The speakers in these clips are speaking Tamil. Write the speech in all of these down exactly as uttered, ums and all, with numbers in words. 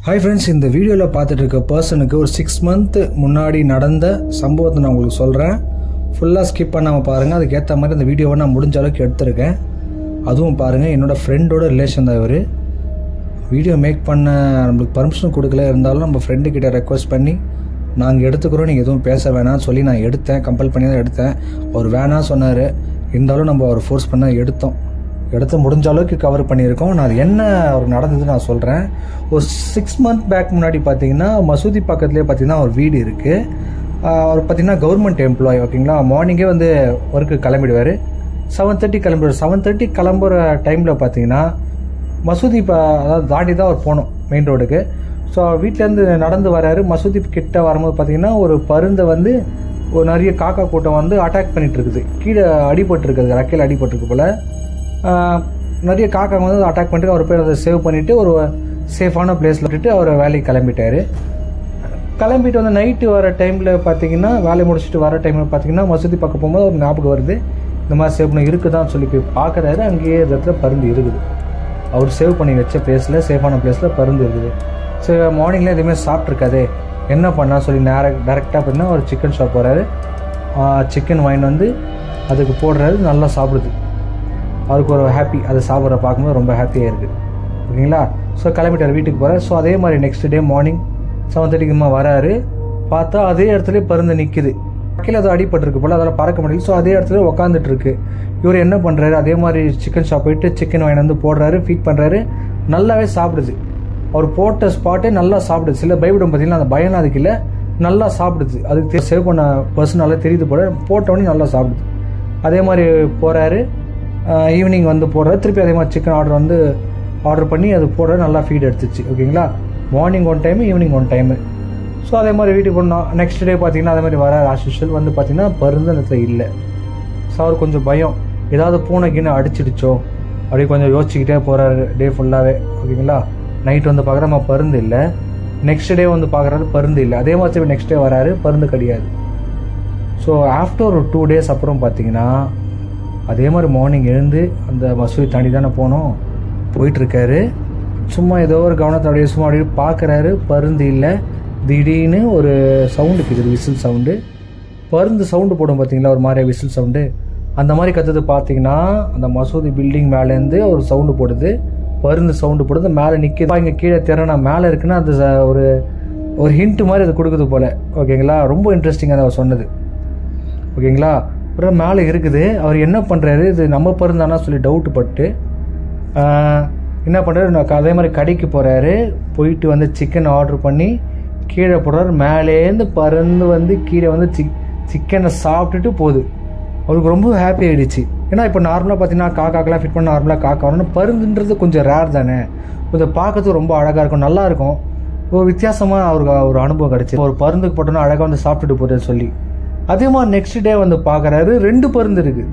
Hi friends, இந்த வீடியோல பார்த்துட்டு இருக்க பர்சனுக்கு ஒரு சிக்ஸ் மந்த் முன்னாடி நடந்த சம்பவத்தை நான் உங்களுக்கு சொல்கிறேன். ஃபுல்லாக ஸ்கிப் பண்ணாமல் பாருங்கள். அதுக்கு ஏற்ற மாதிரி இந்த வீடியோவை நான் முடிஞ்ச அளவுக்கு எடுத்திருக்கேன். அதுவும் பாருங்கள், என்னோடய ஃப்ரெண்டோட ரிலேஷன் தான் இவர். வீடியோ மேக் பண்ண நம்மளுக்கு பர்மிஷன் கொடுக்கல, இருந்தாலும் நம்ம ஃப்ரெண்டுக்கிட்ட ரெக்வஸ்ட் பண்ணி நாங்கள் எடுத்துக்கிறோம், நீங்கள் எதுவும் பேச வேணாம்னு சொல்லி நான் எடுத்தேன். கம்பல் பண்ணி தான் எடுத்தேன். அவர் வேணாம் சொன்னார், இருந்தாலும் நம்ம அவர் ஃபோர்ஸ் பண்ண எடுத்தோம். எடுத்து முடிஞ்ச அளவுக்கு கவர் பண்ணியிருக்கோம். நான் அது என்ன அவர் நடந்ததுன்னு நான் சொல்கிறேன். ஒரு சிக்ஸ் மந்த் பேக் முன்னாடி பார்த்தீங்கன்னா மசூதி பக்கத்துலேயே பார்த்தீங்கன்னா ஒரு வீடு இருக்குது. அவர் பார்த்தீங்கன்னா கவர்மெண்ட் எம்ப்ளாயி, ஓகேங்களா. மார்னிங்கே வந்து ஒர்க்கு கிளம்பிடுவார். செவன் தேர்ட்டி கிளம்பிடுவார். செவன் தேர்ட்டி கிளம்புற டைமில் பார்த்தீங்கன்னா மசூதி இப்போ அதாவது தாண்டி தான் அவர் போகணும் மெயின் ரோடுக்கு. ஸோ வீட்டிலேருந்து நடந்து வராரு. மசூதி கிட்ட வரும்போது பார்த்தீங்கன்னா ஒரு பருந்தை வந்து ஒரு நிறைய காக்கா கூட்டம் வந்து அட்டாக் பண்ணிகிட்டு இருக்குது. கீழே அடிபட்டுருக்குது, ரக்கையில் அடிபட்டுருக்கு போல். நிறைய காக்கா வந்து அட்டாக் பண்ணிட்டு அவர் போய் அதை சேவ் பண்ணிவிட்டு ஒரு சேஃபான பிளேஸில் விட்டுட்டு அவர் வேலைக்கு கிளம்பிட்டார். கிளம்பிட்டு வந்து நைட்டு வர டைமில் பார்த்தீங்கன்னா வேலையை முடிச்சுட்டு வர டைமில் பார்த்தீங்கன்னா மசூதி பக்கம் போகும்போது ஒரு ஞாபகம் வருது, இந்த மாதிரி சேவ் பண்ணி இருக்குதான்னு சொல்லி போய் பார்க்குறாரு. அங்கேயே இடத்துல பருந்து இருக்குது. அவர் சேவ் பண்ணி வச்ச பிளேஸில், சேஃபான பிளேஸில் பருந்து இருக்குது. சரி, மார்னிங்கில் எதுவுமே சாப்பிட்ருக்காது, என்ன பண்ணால் சொல்லி நேர டேரெக்டாக பார்த்தீங்கன்னா ஒரு சிக்கன் ஷாப் போகிறாரு. சிக்கன் வாங்கிட்டு வந்து அதுக்கு போடுறாரு, நல்லா சாப்பிடுது. அவருக்கு ஒரு ஹாப்பி, அதை சாப்பிட்ற பார்க்கும்போது ரொம்ப ஹாப்பியாக இருக்குது, ஓகேங்களா. ஸோ கிளம்பிட்டார், வீட்டுக்கு போகிறார். ஸோ அதே மாதிரி நெக்ஸ்ட் டே மார்னிங் செவன் தேர்ட்டிக்குமா வராரு. பார்த்தா அதே இடத்துல பருந்து நிற்கிது. கீழே அது அடிபட்டுருக்கு போல், அதெல்லாம் பறக்க முடியல. ஸோ அதே இடத்துல உக்காந்துட்டு இருக்கு. இவர் என்ன பண்ணுறாரு, அதே மாதிரி சிக்கன் ஷாப் போயிட்டு சிக்கன் வாங்கி வந்து போடுறாரு, ஃபீட் பண்ணுறாரு. நல்லாவே சாப்பிடுது. அவர் போட்ட ஸ்பாட்டே நல்லா சாப்பிடுது. சில பயப்படும் பார்த்தீங்கன்னா அந்த பயம் அதுக்கு இல்லை, நல்லா சாப்பிடுது. அதுக்கு சேவ் பண்ண பர்சனால தெரியுது போல, போட்டோடனே நல்லா சாப்பிடுது. அதே மாதிரி போகிறாரு. ஈவினிங் வந்து போடுறாரு. திருப்பி அதே மாதிரி சிக்கன் ஆர்டர் வந்து ஆர்டர் பண்ணி அது போடுற நல்லா ஃபீட் எடுத்துச்சு, ஓகேங்களா. Morning one time, evening one time. So அதே மாதிரி வீட்டுக்கு போனோம். நெக்ஸ்ட் டே பார்த்தீங்கன்னா அதே மாதிரி வர ஆஷிஷல் வந்து பார்த்தீங்கன்னா பருந்து இடத்துல இல்லை. ஸோ அவர் கொஞ்சம் பயம், ஏதாவது பூனை கீனை அடிச்சிடுச்சோ அப்படி கொஞ்சம் யோசிச்சுக்கிட்டே போகிறாரு டே ஃபுல்லாகவே, ஓகேங்களா. நைட் வந்து பார்க்குற நம்ம பருந்து இல்லை. நெக்ஸ்ட் டே வந்து பார்க்குறாரு, பருந்து இல்லை. அதே மாதிரி நெக்ஸ்ட் டே வராரு, பருந்து கிடையாது. ஸோ ஆஃப்டர் ஒரு டூ டேஸ் அப்புறம் பார்த்தீங்கன்னா அதே மாதிரி மார்னிங் எழுந்து அந்த மசூதி தாண்டி தானே போனோம், போயிட்டுருக்காரு. சும்மா ஏதோ ஒரு கவனத்தை அப்படியே சும்மா அப்படியே பார்க்குறாரு, பருந்து இல்லை. திடீர்னு ஒரு சவுண்டு கேட்குது, விசில் சவுண்டு. பருந்து சவுண்டு போடும் பார்த்தீங்களா, ஒரு மாதிரி விசில் சவுண்டு. அந்த மாதிரி கற்றுது பார்த்தீங்கன்னா அந்த மசூதி பில்டிங் மேலேருந்து ஒரு சவுண்டு போடுது, பருந்து சவுண்டு போடுது, மேலே நிற்கிது. இங்கே கீழே திறனா மேலே இருக்குன்னா அது ஒரு ஒரு ஹிண்ட் மாதிரி அது கொடுக்குது போல், ஓகேங்களா. ரொம்ப இன்ட்ரெஸ்டிங்காக அவர் சொன்னது, ஓகேங்களா. அப்புறம் மேலே இருக்குது. அவர் என்ன பண்ணுறாரு, இது நம்ம பருந்தானா சொல்லி டவுட்டு பட்டு என்ன பண்ணுறாரு, அதே மாதிரி கடைக்கு போகிறாரு. போயிட்டு வந்து சிக்கன் ஆர்டர் பண்ணி கீழே போடுறாரு. மேலேருந்து பருந்து வந்து கீழே வந்து சிக் சிக்கனை சாப்பிட்டுட்டு போகுது. அவருக்கு ரொம்ப ஹாப்பி ஆகிடுச்சு. ஏன்னா இப்போ நார்மலாக பார்த்தீங்கன்னா காக்காக்கெல்லாம் ஃபிட் பண்ண நார்மலாக காக்கா வரணும். பருந்துன்றது கொஞ்சம் ரேர் தானே, கொஞ்சம் பார்க்கறதுக்கு ரொம்ப அழகாக இருக்கும், நல்லாயிருக்கும். ஒரு வித்தியாசமாக அவருக்கு ஒரு அனுபவம் கிடச்சி. ஒரு பருந்துக்கு போட்டோன்னா அழகாக வந்து சாப்பிட்டுட்டு போகுதுன்னு சொல்லி. அதே மாதிரி நெக்ஸ்ட் டே வந்து பார்க்குறாரு, ரெண்டு பருந்து இருக்குது,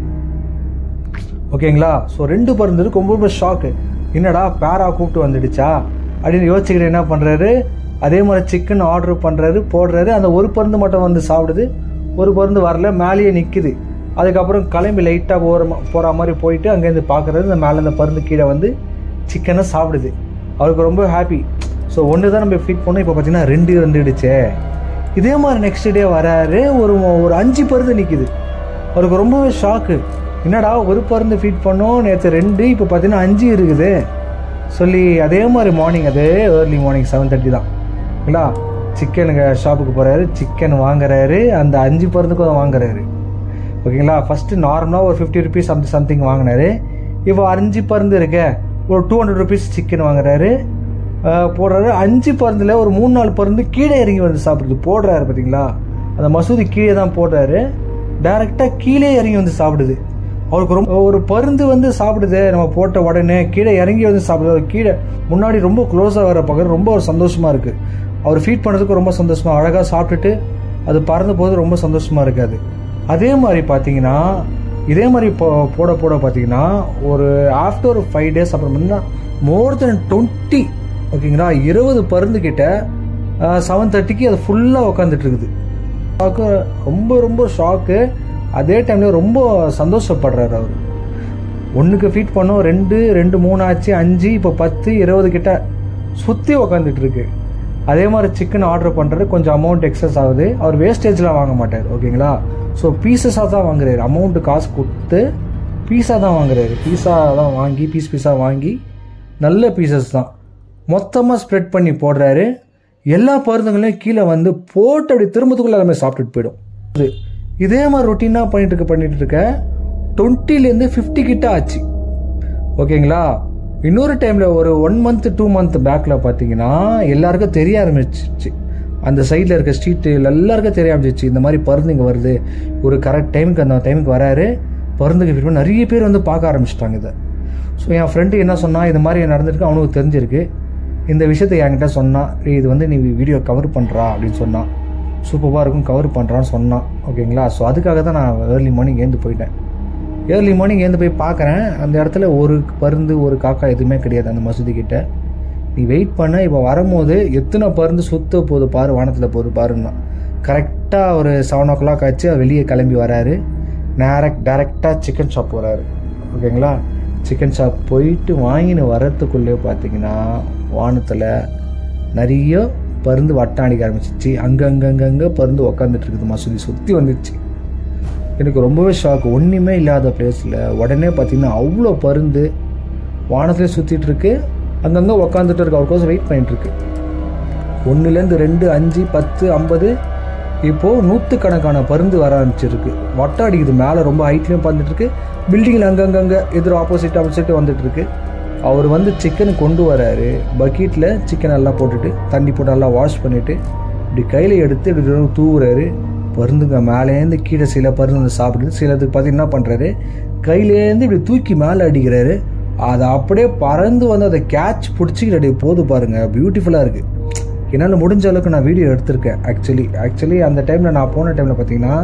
ஓகேங்களா. ஸோ ரெண்டு பருந்து இருக்கு. ரொம்ப ரொம்ப ஷாக்கு, என்னடா பேரா கூப்பிட்டு வந்துடுச்சா அப்படின்னு யோசிச்சுக்கிட்டு என்ன பண்ணுறாரு, அதே மாதிரி சிக்கன் ஆர்டர் பண்ணுறாரு, போடுறாரு. அந்த ஒரு பருந்து மட்டும் வந்து சாப்பிடுது, ஒரு பருந்து வரல, மேலேயே நிற்குது. அதுக்கப்புறம் கிளம்பி லைட்டாக போகிற போகிற மாதிரி போயிட்டு அங்கேருந்து பார்க்குறாரு, இந்த மேலே இந்த பருந்து கீழே வந்து சிக்கனை சாப்பிடுது. அவருக்கு ரொம்ப ஹாப்பி. ஸோ ஒன்று தான் நம்ம ஃபீட் பண்ணோம், இப்போ பார்த்தீங்கன்னா ரெண்டு வந்துடுச்சே. இதே மாதிரி நெக்ஸ்ட் டே வராரு, ஒரு ஒரு அஞ்சு பருந்து நிற்கிது. அவருக்கு ரொம்பவே ஷாக்கு, என்னடா ஒரு பருந்து ஃபீட் பண்ணோம், நேற்று ரெண்டு, இப்போ பார்த்தீங்கன்னா அஞ்சு இருக்குது சொல்லி. அதே மாதிரி மார்னிங், அதே ஏர்லி மார்னிங் செவன் தேர்ட்டி தான், ஓகேங்களா. சிக்கனுக்கு ஷாப்புக்கு போகிறாரு, சிக்கன் வாங்குறாரு. அந்த அஞ்சு பருந்துக்கும் அதை வாங்குறாரு, ஓகேங்களா. ஃபஸ்ட்டு நார்மலாக ஒரு ஃபிஃப்டி ருபீஸ் சம்திங் சம்திங் வாங்கினாரு. இப்போ அஞ்சு பருந்து இருக்க ஒரு டூ ஹண்ட்ரட் ருபீஸ் சிக்கன் வாங்குறாரு, போடுறாரு. அஞ்சு பருந்தில் ஒரு மூணு நாலு பருந்து கீழே இறங்கி வந்து சாப்பிடுது, போடுறாரு பார்த்தீங்களா. அந்த மசூதி கீழே தான் போடுறாரு, டைரெக்டாக கீழே இறங்கி வந்து சாப்பிடுது. அவருக்கு ரொம்ப ஒரு பருந்து வந்து சாப்பிடுது, நம்ம போட்ட உடனே கீழே இறங்கி வந்து சாப்பிடுது. அவர் கீழே முன்னாடி ரொம்ப க்ளோஸாக வர பார்க்குறது ரொம்ப ஒரு சந்தோஷமாக இருக்குது. அவர் ஃபீட் பண்ணுறதுக்கு ரொம்ப சந்தோஷமாக, அழகாக சாப்பிட்டுட்டு அது பறந்து போது ரொம்ப சந்தோஷமாக இருக்காது. அதே மாதிரி பார்த்தீங்கன்னா இதே மாதிரி போ போட போட பார்த்தீங்கன்னா ஒரு ஆஃப்டர் ஒரு ஃபைவ் டேஸ் அப்புறம் மோர் தென் டுவெண்ட்டி, ஓகேங்களா, இருபது பருந்து கிட்ட செவன் தேர்ட்டிக்கு அது ஃபுல்லாக உட்காந்துட்டு இருக்குது. ஷாக்கு, ரொம்ப ரொம்ப ஷாக்கு. அதே டைமில் ரொம்ப சந்தோஷப்படுறாரு அவர். ஒன்றுக்கு ஃபீட் பண்ணோம், ரெண்டு ரெண்டு மூணு ஆச்சு, அஞ்சு, இப்போ பத்து இருபது கிட்ட சுற்றி உக்காந்துட்டு இருக்கு. அதே மாதிரி சிக்கன் ஆர்டர் பண்ணுறது கொஞ்சம் அமௌண்ட் எக்ஸஸ் ஆகுது. அவர் வேஸ்டேஜ்லாம் வாங்க மாட்டார். ஓகேங்களா? ஸோ பீசஸாக தான் வாங்குறாரு. அமௌண்ட்டு காசு கொடுத்து பீஸாக தான் வாங்குறாரு. பீஸா தான் வாங்கி பீஸ் பீஸாக வாங்கி நல்ல பீசஸ் தான் மொத்தமாக ஸ்ப்ரெட் பண்ணி போடுறாரு. எல்லா பருந்துங்களையும் கீழே வந்து போட்டு அப்படி திரும்பத்துக்குள்ளே எல்லாமே சாப்பிட்டுட்டு போயிடும். இதே மாதிரி ரொட்டீனாக பண்ணிட்டு இருக்க பண்ணிட்டு இருக்க டுவெண்ட்டிலேருந்து ஃபிஃப்டி கிட்ட ஆச்சு. ஓகேங்களா? இன்னொரு டைமில் ஒரு ஒன் மந்த் டூ மந்த் பேக்கில் பார்த்தீங்கன்னா எல்லாருக்கும் தெரிய ஆரம்பிச்சிச்சு. அந்த சைடில் இருக்க ஸ்ட்ரீட்டில் எல்லாருக்கும் தெரிய ஆரம்பிச்சிச்சு இந்த மாதிரி பருந்து இங்கே வருது. ஒரு கரெக்ட் டைமுக்கு அந்த டைமுக்கு வராரு பருந்துக்கு ஃபிட் பண்ணி நிறைய பேர் வந்து பார்க்க ஆரம்பிச்சிட்டாங்க இதை. ஸோ என் ஃப்ரெண்டு என்ன சொன்னால் இது மாதிரி நடந்திருக்கு, அவனுக்கு தெரிஞ்சிருக்கு. இந்த விஷயத்தை என்கிட்ட சொன்னான், இது வந்து நீ வீடியோ கவர் பண்ணுறா அப்படின்னு சொன்னான். சூப்பராக இருக்கும் கவர் பண்ணுறான்னு சொன்னான். ஓகேங்களா? ஸோ அதுக்காக தான் நான் ஏர்லி மார்னிங் ஏந்து போயிட்டேன். ஏர்லி மார்னிங் ஏந்து போய் பார்க்குறேன், அந்த இடத்துல ஒரு பருந்து ஒரு காக்கா எதுவுமே கிடையாது அந்த மசூதி கிட்ட. நீ வெயிட் பண்ண, இப்போ வரும்போது எத்தனை பருந்து சுத்த போகுது பாரு, வானத்தில் போகுது பாருன்னா. கரெக்டாக ஒரு செவன் ஓ கிளாக் ஆச்சு, வெளியே கிளம்பி வராரு. டேரக்ட் டேரெக்டாக சிக்கன் ஷாப் வராரு. ஓகேங்களா? சிக்கன் ஷாப் போயிட்டு வாங்கின்னு வரத்துக்குள்ளே பார்த்தீங்கன்னா வானத்தில் நிறைய பருந்து வட்டம் அடிக்க ஆரம்பிச்சிச்சு. அங்கங்கங்கங்கே பருந்து உக்காந்துட்டு இருக்குது, மசூதி சுற்றி வந்துடுச்சு. எனக்கு ரொம்பவே ஷாக். ஒன்றுமே இல்லாத பிளேஸில் உடனே பார்த்தீங்கன்னா அவ்வளோ பருந்து வானத்திலே சுற்றிட்டு இருக்கு, அங்கங்கே உக்காந்துட்டு இருக்கு. அவருக்கோசம் வெயிட் பண்ணிட்டு இருக்கு. ஒன்றுலேருந்து ரெண்டு அஞ்சு பத்து ஐம்பது இப்போது நூற்றுக்கணக்கான பருந்து வர ஆரம்பிச்சிருக்கு. வட்டம் அடிக்குது, மேலே ரொம்ப ஹைட்லேயும் பறந்துட்டு இருக்கு, பில்டிங்கில் அங்கங்கங்கே எதிர் ஆப்போசிட் ஆப்போசிட்டு வந்துட்டு இருக்கு. அவர் வந்து சிக்கன் கொண்டு வராரு, பக்கெட்டில் சிக்கன் எல்லாம் போட்டுட்டு தண்ணி போட்டு நல்லா வாஷ் பண்ணிவிட்டு இப்படி கையில் எடுத்து இப்படி தூவுறாரு. பருந்துங்க மேலேருந்து கீழே சில பருந்து சாப்பிடுது, சிலதுக்கு பார்த்து என்ன பண்ணுறாரு, கையிலேருந்து இப்படி தூக்கி மேலே அடிக்கிறாரு. அதை அப்படியே பறந்து வந்து அதை கேட்ச் பிடிச்சிக்கிட்டு போது பாருங்கள், பியூட்டிஃபுல்லாக இருக்குது. என்னால் முடிஞ்ச அளவுக்கு நான் வீடியோ எடுத்திருக்கேன். ஆக்சுவலி ஆக்சுவலி அந்த டைமில் நான் போன டைமில் பார்த்தீங்கன்னா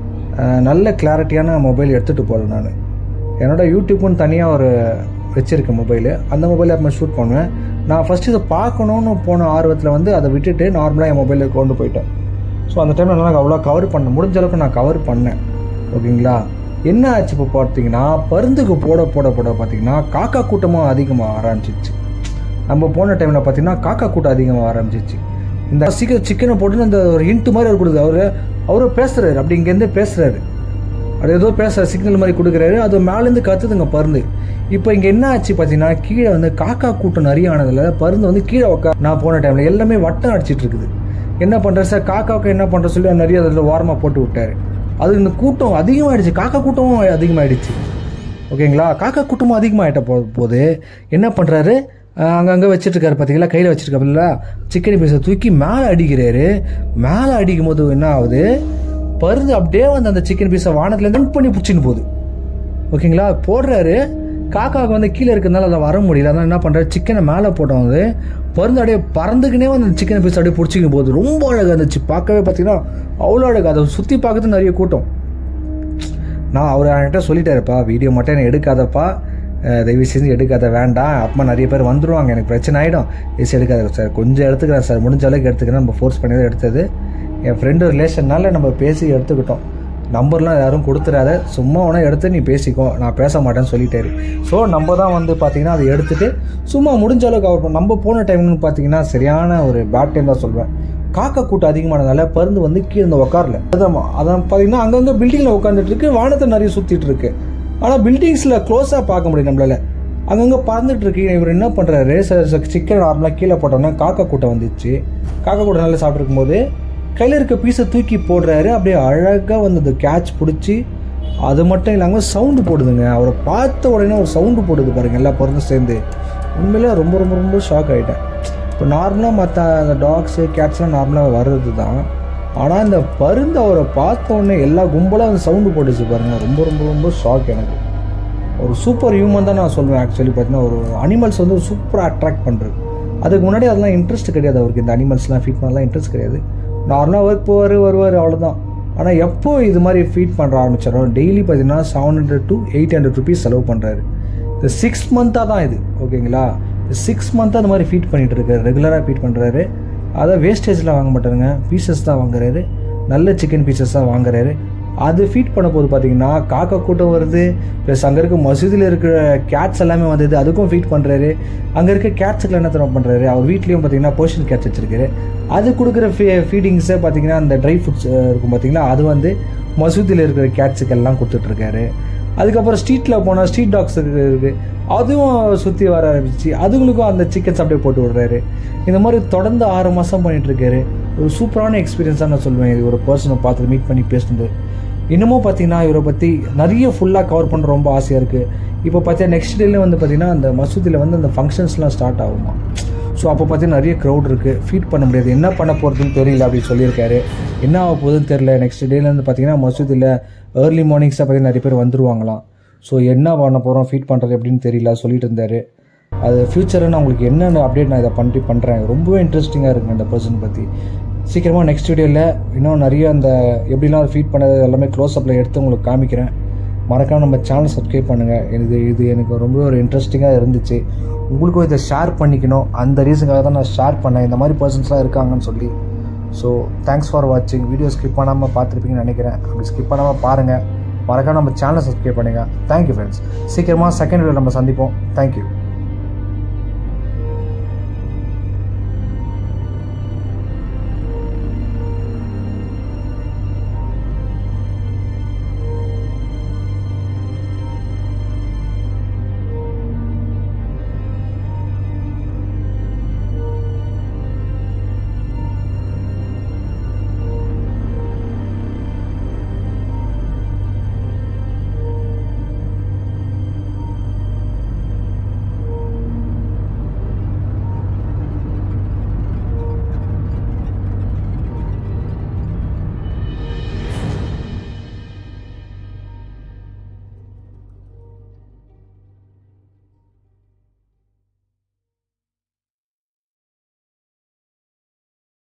நல்ல கிளாரிட்டியான மொபைல் எடுத்துகிட்டு போகல. நான் என்னோட யூடியூப்னு தனியாக ஒரு வச்சுருக்கேன் மொபைலு, அந்த மொபைலில் அப்போ ஷூட் பண்ணுவேன். நான் ஃபஸ்ட்டு இதை பார்க்கணுன்னு போன ஆர்வத்தில் வந்து அதை விட்டுட்டு நார்மலாக என் மொபைலில் கொண்டு போயிட்டேன். ஸோ அந்த டைமில் என்னால் அவ்வளோ கவர் பண்ண முடிஞ்ச அளவுக்கு நான் கவர் பண்ணேன். ஓகேங்களா? என்ன ஆச்சு இப்போ பார்த்தீங்கன்னா பருந்துக்கு போட போட போட பார்த்தீங்கன்னா காக்கா கூட்டமாக அதிகமாக ஆரம்பிச்சிச்சு. நம்ம போன டைமில் பார்த்தீங்கன்னா காக்கா கூட்டம் அதிகமாக ஆரம்பிச்சிச்சு. இந்த சீக்கிரம் சிக்கனை போட்டு அந்த ஒரு ஹிண்ட் மாதிரி அவர் கொடுக்குது. அவர் அவரும் பேசுகிறாரு, அப்படி இங்கேருந்து பேசுகிறாரு, அது ஏதோ பேசுகிற சிக்னல் மாதிரி கொடுக்குறாரு. அது மேலேருந்து கற்றுதுங்க பருந்து. இப்போ இங்கே என்ன ஆச்சு பார்த்தீங்கன்னா கீழே வந்து காக்கா கூட்டம் நிறைய ஆனதில் பருந்து வந்து கீழே உட்கா நான் போன டைமில் எல்லாமே வட்டம் அடிச்சிட்டு இருக்குது. என்ன பண்ணுறாரு சார், காக்காவுக்கு என்ன பண்ணுற சொல்லி நிறைய அதில் ஓரமாக போட்டு விட்டார். அது இந்த கூட்டம் அதிகமாகிடுச்சு, காக்கா கூட்டமும் அதிகமாகிடுச்சு. ஓகேங்களா? காக்கா கூட்டமும் அதிகமாகிட்ட போ போது என்ன பண்ணுறாரு, அங்கங்கே வச்சுட்ருக்காரு பார்த்தீங்களா, கையில் வச்சுருக்காப்புல சிக்கன் பீஸை தூக்கி மேலே அடிக்கிறாரு. மேலே அடிக்கும் போது என்ன ஆகுது, பருந்து அப்படியே வந்து அந்த சிக்கன் பீஸை வானத்தில் கட் பண்ணி பிடிச்சின்னு போகுது. ஓகேங்களா? போடுறாரு, காக்காவுக்கு வந்து கீழே இருக்கிறதுனால அதை வர முடியல. அதான் என்ன பண்ணுறாரு, சிக்கனை மேலே போட்டோம், வந்து பருந்து அப்படியே பறந்துக்குனே வந்து அந்த சிக்கன் பீஸ் அப்படியே பிடிச்சிக்கும் போது ரொம்ப அழகாக இருந்துச்சு. பார்க்கவே பார்த்தீங்கன்னா அவ்வளோ அழகாக, அதை சுற்றி பார்க்கறது நிறைய கூட்டம். நான் அவர் என்கிட்ட சொல்லிட்டாருப்பா, வீடியோ மட்டும் எனக்கு எடுக்காதப்பா, தயவு செஞ்சு எடுக்காத, வேண்டாம், அப்பா நிறைய பேர் வந்துடுவாங்க, எனக்கு பிரச்சனை ஆகிடும், ஏசி எடுக்காத சார், கொஞ்சம் எடுத்துக்கிறேன் சார், முடிஞ்ச அளவுக்கு எடுத்துக்கிறேன். நம்ம ஃபோர்ஸ் பண்ணி தான் எடுத்தது. என் ஃப்ரெண்டு ரிலேஷன்னால நம்ம பேசி எடுத்துக்கிட்டோம். நம்பர்லாம் யாரும் கொடுத்துடாத, சும்மா ஒன்றா எடுத்து நீ பேசிக்கோ, நான் பேச மாட்டேன்னு சொல்லிட்டாரு. ஸோ நம்ம தான் வந்து பார்த்தீங்கன்னா அதை எடுத்துகிட்டு சும்மா முடிஞ்ச அளவுக்கு அவர் நம்ம போன டைம்னு பார்த்தீங்கன்னா சரியான ஒரு பேட் டைம் தான் சொல்வேன். காக்கா கூட்டம் அதிகமானதால பருந்து வந்து கீழே இந்த உட்காரல. அதான் அதான் பார்த்தீங்கன்னா அங்கங்கே பில்டிங்கில் உட்காந்துட்டு இருக்கு, வானத்தை நிறைய சுற்றிட்டு இருக்கு. ஆனால் பில்டிங்ஸில் க்ளோஸாக பார்க்க முடியும் நம்மளால, அங்கங்கே பறந்துட்டு இருக்கு. இவர் என்ன பண்ணுறாரு, சிக்கன் நார்மலாக கீழே போட்டோம்னா காக்கா கூட்டம் வந்துச்சு. காக்கா கூட்டம் நல்லா சாப்பிட்ருக்கும் போது கையில் இருக்க பீஸை தூக்கி போடுறாரு. அப்படியே அழகாக வந்து அந்த கேட்ச் பிடிச்சி, அது மட்டும் இல்லாமல் சவுண்டு போடுதுங்க. அவரை பார்த்த உடனே ஒரு சவுண்டு போடுது பாருங்க, எல்லா பருந்தும் சேர்ந்து. உண்மையிலே ரொம்ப ரொம்ப ரொம்ப ஷாக் ஆகிட்டேன். இப்போ நார்மலாக மற்ற அந்த டாக்ஸு கேட்ஸ்லாம் நார்மலாக வர்றது தான், ஆனால் இந்த பருந்து அவரை பார்த்த உடனே எல்லா கும்பலாக அந்த சவுண்டு போட்டுச்சு பாருங்கள். ரொம்ப ரொம்ப ரொம்ப ஷாக் எனக்கு. ஒரு சூப்பர் ஹியூமன் தான் நான் சொல்லுவேன். ஆக்சுவலி பார்த்தீங்கன்னா ஒரு அனிமல்ஸ் வந்து சூப்பராக அட்ராக்ட் பண்ணுறது. அதுக்கு முன்னாடி அதெல்லாம் இன்ட்ரெஸ்ட் கிடையாது அவருக்கு, இந்த அனிமல்ஸ்லாம் ஃபீட் பண்ணலாம் இன்ட்ரெஸ்ட் கிடையாது. நார்மலாக ஒர்க் போவார் வருவார், அவ்வளோதான். ஆனால் எப்போ இது மாதிரி ஃபீட் பண்ணுற ஆரம்பிச்சாரோ டெய்லி பார்த்தீங்கன்னா seven hundred to eight hundred rupees செலவு பண்ணுறாரு. இந்த சிக்ஸ் மந்த்தாக தான் இது. ஓகேங்களா? சிக்ஸ் மந்த்தாக அந்த மாதிரி ஃபீட் பண்ணிகிட்டு இருக்காரு, ரெகுலராக ஃபீட் பண்ணுறாரு. அதை வேஸ்டேஜில் வாங்க மாட்டாருங்க, பீசஸ் தான் வாங்குறாரு, நல்ல சிக்கன் பீசஸ் தான் வாங்குறாரு. அது ஃபீட் பண்ண போது பார்த்தீங்கன்னா காக்கா கூட்டம் வருது, ப்ளஸ் அங்கே இருக்க மசூதியில் இருக்கிற கேட்ஸ் எல்லாமே வந்தது, அதுக்கும் ஃபீட் பண்ணுறாரு. அங்கே இருக்க கேட்ஸுக்கு என்ன தரம் பண்ணுறாரு, அவர் வீட்லேயும் பார்த்தீங்கன்னா போர்ஷன் கேட்ஸ் வச்சுருக்காரு. அது கொடுக்குற ஃபீ ஃபீடிங்ஸை பார்த்தீங்கன்னா அந்த ட்ரை ஃபுட்ஸ் இருக்கும் பார்த்தீங்களா, அது வந்து மசூதியில் இருக்கிற கேட்ஸுக்கு எல்லாம் கொடுத்துட்ருக்காரு. அதுக்கப்புறம் ஸ்ட்ரீட்டில் போனால் ஸ்ட்ரீட் டாக்ஸ் இருக்குது, அதுவும் சுற்றி வர ஆரம்பிச்சு அதுங்களுக்கும் அந்த சிக்கன்ஸ் அப்படியே போட்டு விடுறாரு. இந்த மாதிரி தொடர்ந்து ஆறு மாதம் பண்ணிகிட்ருக்காரு. ஒரு சூப்பரான எக்ஸ்பீரியன்ஸாக நான் சொல்லுவேன் இது, ஒரு பர்சனை பார்த்து மீட் பண்ணி பேசுனது. இன்னமும் பார்த்தீங்கன்னா இவரை பற்றி நிறைய ஃபுல்லாக கவர் பண்ண ரொம்ப ஆசையாக இருக்குது. இப்போ பார்த்தீங்கன்னா நெக்ஸ்ட் டேல வந்து பார்த்திங்கன்னா அந்த மசூதியில் வந்து அந்த ஃபங்க்ஷன்ஸ்லாம் ஸ்டார்ட் ஆகுமா. ஸோ அப்போ பார்த்தீங்கன்னா நிறைய க்ரௌட் இருக்குது, ஃபீட் பண்ண முடியாது, என்ன பண்ண போகிறதுன்னு தெரியல அப்படின்னு சொல்லியிருக்காரு. என்ன ஆக போகுதுன்னு தெரியல. நெக்ஸ்ட் டேலேருந்து பார்த்தீங்கன்னா மசூதியில் ஏர்லி மார்னிங்ஸாக பார்த்தீங்கன்னா நிறைய பேர் வந்துருவாங்களாம். ஸோ என்ன பண்ண போகிறோம், ஃபீட் பண்ணுறது எப்படின்னு தெரியல சொல்லிட்டு இருந்தார். அது ஃப்யூச்சரில் நான் உங்களுக்கு என்னென்ன அப்டேட் நான் இதை பண்ணி பண்ணுறேன். ரொம்பவே இன்ட்ரெஸ்டிங்காக இருக்குங்க இந்த பர்சன் பற்றி. சீக்கிரமாக நெக்ஸ்ட் வீடியோவில் இன்னும் நிறைய அந்த எப்படிலாம் ஃபீட் பண்ணது எல்லாமே க்ளோஸ்அப்பில் எடுத்து உங்களுக்கு காமிக்கிறேன். மறக்காம நம்ம சேனல் சப்ஸ்கிரைப் பண்ணுங்கள். இது இது எனக்கு ரொம்ப ஒரு இன்ட்ரெஸ்டிங்காக இருந்துச்சு. உங்களுக்கும் இதை ஷேர் பண்ணிக்கணும், அந்த ரீசனுக்காக தான் நான் ஷேர் பண்ணேன், இந்த மாதிரி பர்சன்ஸ்லாம் இருக்காங்கன்னு சொல்லி. ஸோ தேங்க்ஸ் ஃபார் வாட்சிங். வீடியோ ஸ்கிப் பண்ணாமல் பார்த்துருப்பீங்கன்னு நினைக்கிறேன். அப்படி ஸ்கிப் பண்ணாமல் பாருங்கள். மறக்காம நம்ம சேனலை சப்ஸ்கிரைப் பண்ணுங்கள். Thank you friends. சீக்கிரமாக செகண்ட் வீடியோ நம்ம சந்திப்போம். தேங்க்யூ.